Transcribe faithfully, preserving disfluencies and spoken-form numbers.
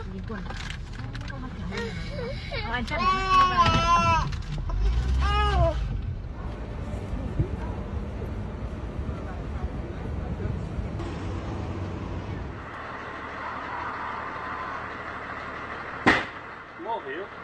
quần. Không ăn kiểu này. Ờ, anh chắc là Móvel.